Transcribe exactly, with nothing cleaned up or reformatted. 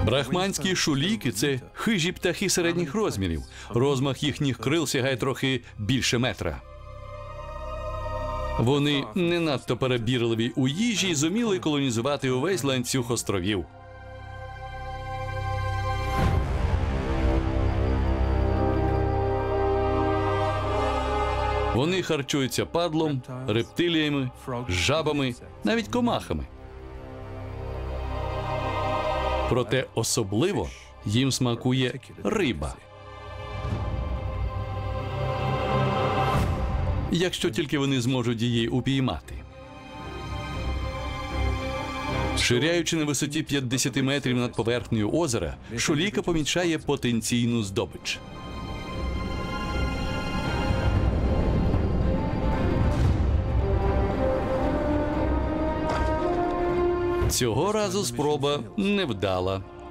Брахманські шуліки – це хижі птахи середніх розмірів. Розмах їхніх крил сягає трохи більше метра. Вони не надто перебірливі у їжі і зуміли колонізувати увесь ланцюг островів. Вони харчуються падлом, рептиліями, жабами, навіть комахами. Проте особливо їм смакує риба. Якщо тільки вони зможуть її упіймати. Ширяючи на висоті п'ятдесят метрів над поверхнею озера, шуліка помічає потенційну здобич. Цього разу спроба невдала.